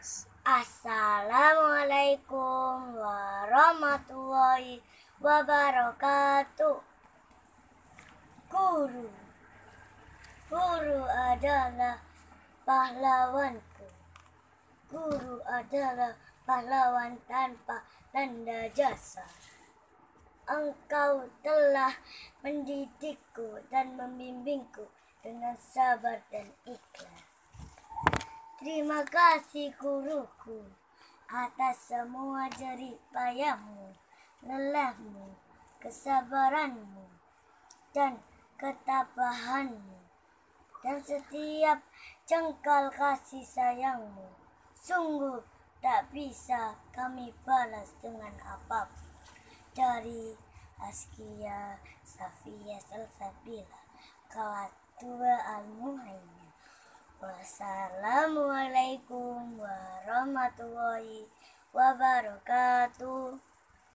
Assalamualaikum warahmatullahi wabarakatuh. Guru, guru adalah pahlawanku. Guru adalah pahlawan tanpa tanda jasa. Engkau telah mendidikku dan membimbingku dengan sabar dan ikhlas. Terima kasih guruku atas semua jerih payahmu, lelahmu, kesabaranmu, dan ketabahanmu, dan setiap jengkal kasih sayangmu. Sungguh tak bisa kami balas dengan apapun. Dari Askia Safia Salsabila, kelas 2 Al-Muhaimin. Wassalamualaikum warahmatullahi wabarakatuh.